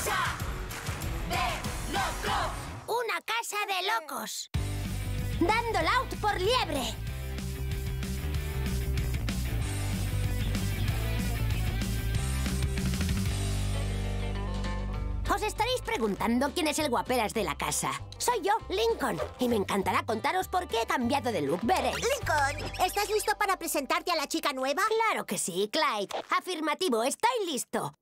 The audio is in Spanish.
casa de locos. ¡Una casa de locos! ¡Dando out por liebre! Os estaréis preguntando quién es el guaperas de la casa. Soy yo, Lincoln, y me encantará contaros por qué he cambiado de look, veréis. Lincoln, ¿estás listo para presentarte a la chica nueva? Claro que sí, Clyde. Afirmativo, estoy listo.